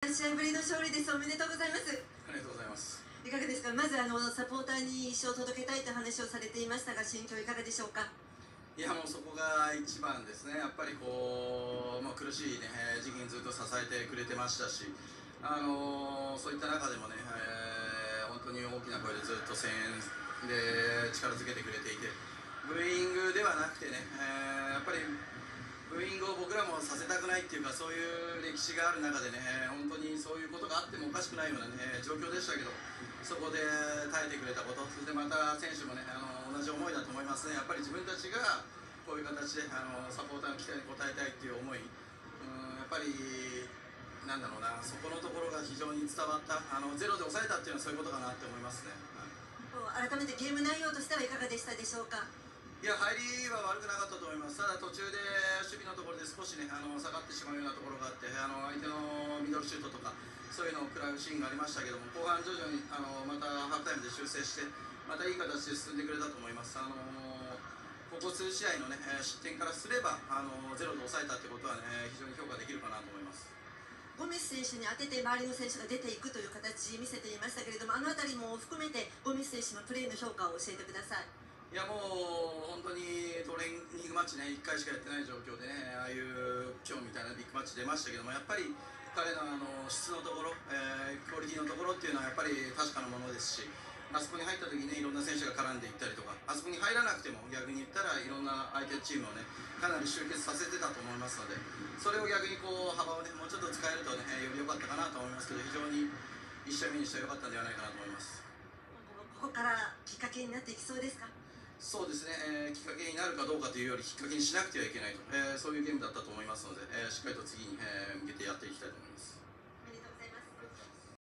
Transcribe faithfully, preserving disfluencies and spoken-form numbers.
っしゃいぶりの勝利です。おめでとうございます。 ありがとうございます。 いかがですか。まずあのサポーターに一生届けたいという話をされていましたが、心境いかがでしょうか。 いやもうそこが一番ですね。やっぱりこう、まあ、苦しい、ね、時期にずっと支えてくれてましたし、あのー、そういった中でもね、えー、本当に大きな声でずっと声援で力づけてくれていて、ブーイングではなくてね、えー、やっぱりブーイングを僕らもさせたくないっていうか、そういう歴史がある中でね、本当にそういうことがあってもおかしくないような、ね、状況でしたけど、そこで耐えてくれたこと、そしてまた選手もね、あの同じ思いだと思いますね。やっぱり自分たちがこういう形であのサポーターの期待に応えたいっていう思い、うん、やっぱりなんだろうな、そこのところが非常に伝わった、あのゼロで抑えたっていうのはそういうことかなって思いますね。 改めてゲーム内容としてはいかがでしたでしょうか。 いや、入りは悪くなかったと思います。ただ途中で守備のところで少しね、あの下がってしまうようなところがあって、あの相手のミドルシュートとかそういうのを食らうシーンがありましたけども、後半徐々にあのまたハーフタイムで修正して、またいい形で進んでくれたと思います。あのここ数試合のね失点からすれば、あのゼロで抑えたってことはね、非常に評価できるかなと思います。 ゴメス選手に当てて周りの選手が出ていくという形見せていましたけれども、あの辺りも含めてゴメス選手のプレーの評価を教えてください。 いやもう本当にトレーニングマッチね、いっかいしかやってない状況でね、ああいう今日みたいなビッグマッチ出ましたけども、やっぱり彼のあの質のところ、えー、クオリティのところっていうのはやっぱり確かなものですし、あそこに入った時にね、いろんな選手が絡んでいったりとか、あそこに入らなくても逆に言ったらいろんな相手チームをね、かなり集結させてたと思いますので、それを逆にこう幅をね、もうちょっと使えるとね、より良かったかなと思いますけど、非常にいち試合目にしては良かったんではないかなと思います。 ここからきっかけになっていきそうですか。 そうですね、えー、きっかけになるかどうかというよりきっかけにしなくてはいけないと、えー、そういうゲームだったと思いますので、えー、しっかりと次に、えー、向けてやっていきたいと思います。